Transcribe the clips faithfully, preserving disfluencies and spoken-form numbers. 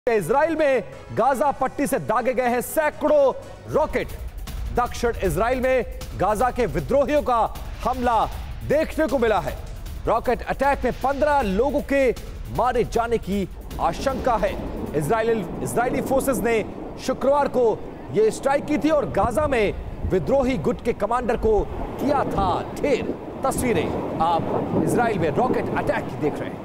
Israel में Gaza पट्टी से दागे गए हैं सैकड़ों रॉकेट। दक्षिण इजराइल में गाजा के विद्रोहियों का हमला देखने को मिला है। रॉकेट अटैक में पंद्रह लोगों के मारे जाने की आशंका है। इजराइल इजरायली फोर्सेस ने शुक्रवार को यह स्ट्राइक की थी और गाजा में विद्रोही गुट के कमांडर को किया था ढेर। तस्वीरें आप इजराइल में रॉकेट अटैक की देख रहे हैं।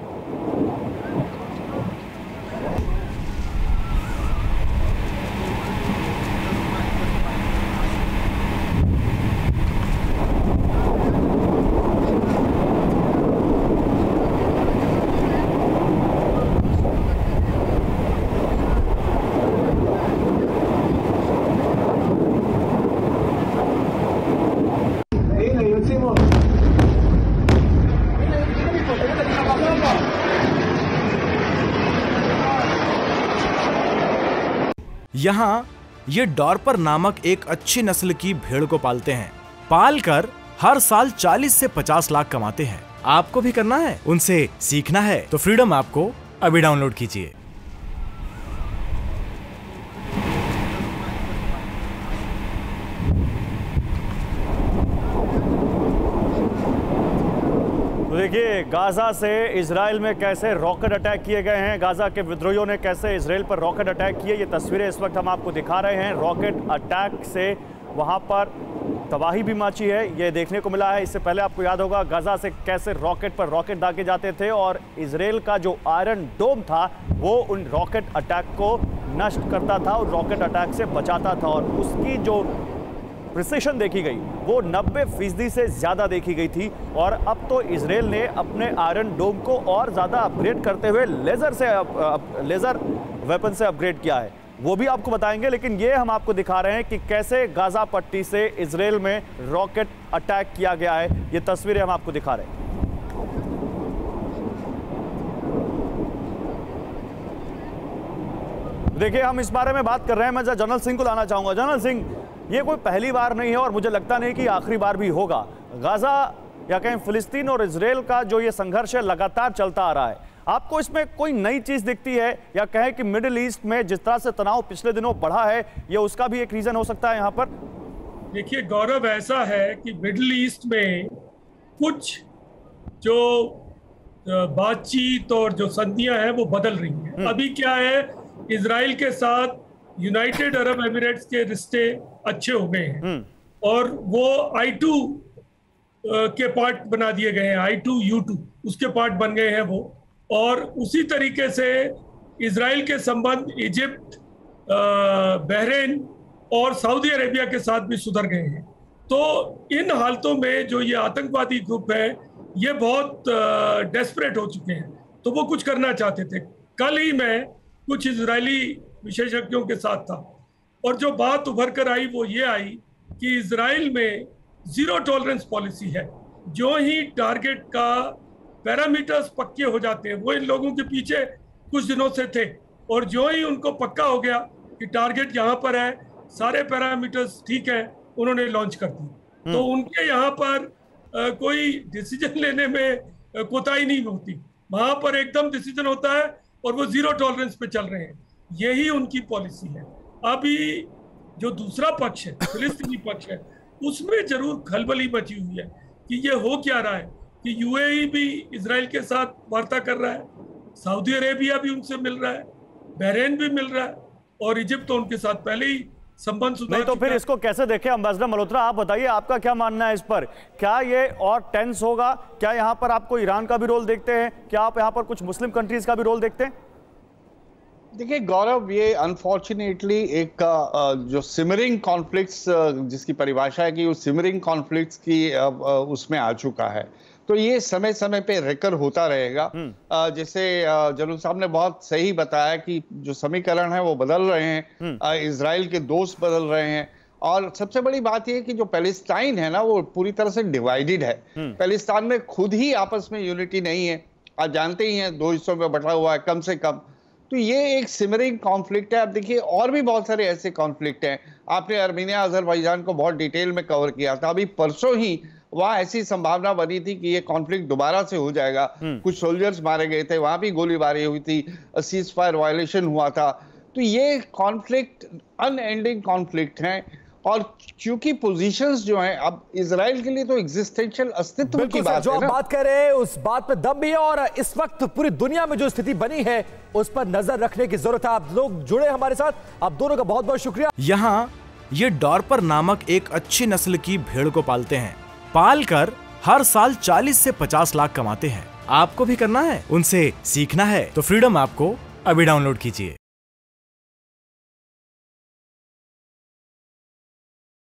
यहाँ ये डॉर्पर नामक एक अच्छी नस्ल की भेड़ को पालते हैं। पालकर हर साल चालीस से पचास लाख कमाते हैं। आपको भी करना है, उनसे सीखना है तो फ्रीडम ऐप को अभी डाउनलोड कीजिए। देखिए गाजा से इजराइल में कैसे रॉकेट अटैक किए गए हैं। गाजा के विद्रोहियों ने कैसे इजराइल पर रॉकेट अटैक किए, ये तस्वीरें इस वक्त हम आपको दिखा रहे हैं। रॉकेट अटैक से वहां पर तबाही भी मची है, ये देखने को मिला है। इससे पहले आपको याद होगा गाजा से कैसे रॉकेट पर रॉकेट दागे जाते थे और इजराइल का जो आयरन डोम था वो उन रॉकेट अटैक को नष्ट करता था और रॉकेट अटैक से बचाता था। और उसकी जो प्रिसिशन देखी गई वो नब्बे फीसदी से ज़्यादा देखी गई थी। और अब तो इजराइल ने अपने आयरन डोम को और ज़्यादा अपग्रेड करते हुए लेज़र से अप, अप, लेज़र वेपन से अपग्रेड किया है, वो भी आपको बताएंगे। लेकिन ये हम आपको दिखा रहे हैं कि कैसे गाजा पट्टी से इजराइल में रॉकेट अटैक किया गया है। ये तस्वीरें हम आपको दिखा रहे हैं। देखिए हम इस बारे में बात कर रहे हैं। मैं जनरल सिंह को लाना चाहूँगा। जनरल सिंह, ये कोई पहली बार नहीं है और मुझे लगता नहीं कि आखिरी बार भी होगा। गाजा या कहीं फिलिस्तीन और इजराइल का जो ये संघर्ष है लगातार चलता आ रहा है। आपको इसमें कोई नई चीज दिखती है या कहें कि मिडिल ईस्ट में जिस तरह से तनाव पिछले दिनों बढ़ा है ये उसका भी एक रीजन हो सकता है यहाँ पर? देखिए गौरव, ऐसा है कि मिडिल ईस्ट में कुछ जो बातचीत और जो संधियां हैं वो बदल रही हैं। अभी क्या है, इजराइल के साथ यूनाइटेड अरब एमिरेट्स के रिश्ते अच्छे हो गए हैं और वो आई टू के पार्ट बना दिए गए हैं। आई टू यू टू उसके पार्ट बन गए हैं वो। और उसी तरीके से इजराइल के संबंध इजिप्ट, बहरीन और सऊदी अरेबिया के साथ भी सुधर गए हैं। तो इन हालतों में जो ये आतंकवादी ग्रुप है ये बहुत डेस्परेट हो चुके हैं, तो वो कुछ करना चाहते थे। कल ही मैं कुछ इजरायली विशेषज्ञों के साथ था और जो बात उभर कर आई वो ये आई कि इजराइल में जीरो टॉलरेंस पॉलिसी है। जो ही टारगेट का पैरामीटर्स पक्के हो जाते हैं, वो इन लोगों के पीछे कुछ दिनों से थे, और जो ही उनको पक्का हो गया कि टारगेट यहाँ पर है, सारे पैरामीटर्स ठीक है, उन्होंने लॉन्च कर दी। तो उनके यहाँ पर आ, कोई डिसीजन लेने में कोताही नहीं होती, वहां पर एकदम डिसीजन होता है और वो जीरो टॉलरेंस पे चल रहे हैं। यही उनकी पॉलिसी है। अभी जो दूसरा पक्ष है, फिलिस्तीनी पक्ष है, उसमें जरूर खलबली मची हुई है कि ये हो क्या रहा है कि यूएई भी इजराइल के साथ वार्ता कर रहा है, सऊदी अरेबिया भी उनसे मिल रहा है, बहरीन भी मिल रहा है और इजिप्ट तो उनके साथ पहले ही संबंध सुधार। नहीं तो फिर इसको कैसे देखें? अम्बेसडर मल्होत्रा, आप बताइए, आपका क्या मानना है इस पर? क्या ये और टेंस होगा? क्या यहाँ पर आपको ईरान का भी रोल देखते हैं? क्या आप यहाँ पर कुछ मुस्लिम कंट्रीज का भी रोल देखते हैं? देखिए गौरव, ये अनफॉर्चुनेटली एक जो सिमरिंग कॉन्फ्लिक्ट्स जिसकी परिभाषा है कि वो सिमरिंग कॉन्फ्लिक्ट्स की उसमें आ चुका है। तो ये समय समय पे रिकर होता रहेगा। जैसे जनरल साहब ने बहुत सही बताया कि जो समीकरण है वो बदल रहे हैं, इजराइल के दोस्त बदल रहे हैं। और सबसे बड़ी बात यह कि जो पैलेस्टाइन है ना वो पूरी तरह से डिवाइडेड है। पैलेस्टाइन में खुद ही आपस में यूनिटी नहीं है, आप जानते ही हैं, दो हिस्सों में बटा हुआ है कम से कम। तो ये एक सिमरिंग कॉन्फ्लिक्ट है। अब देखिए और भी बहुत सारे ऐसे कॉन्फ्लिक्ट हैं। आपने आर्मीनिया अजरबैजान को बहुत डिटेल में कवर किया था। अभी परसों ही वहां ऐसी संभावना बनी थी कि ये कॉन्फ्लिक्ट दोबारा से हो जाएगा। कुछ सोल्जर्स मारे गए थे, वहां भी गोलीबारी हुई थी, सीज फायर वायलेशन हुआ था। तो ये कॉन्फ्लिक्ट अनएंडिंग कॉन्फ्लिक्ट है, और क्योंकि पोजीशंस जो हैं अब इजराइल के लिए तो एग्जिस्टेंशियल अस्तित्व की बात जो है आप ना। बात कर रहे हैं उस बात पे दम भी है, और इस वक्त पूरी दुनिया में जो स्थिति बनी है उस पर नजर रखने की जरूरत है। आप लोग जुड़े हमारे साथ, आप दोनों का बहुत बहुत शुक्रिया। यहाँ ये डॉर्पर नामक एक अच्छी नस्ल की भेड़ को पालते हैं। पाल कर हर साल चालीस से पचास लाख कमाते हैं। आपको भी करना है, उनसे सीखना है तो फ्रीडम ऐप को अभी डाउनलोड कीजिए।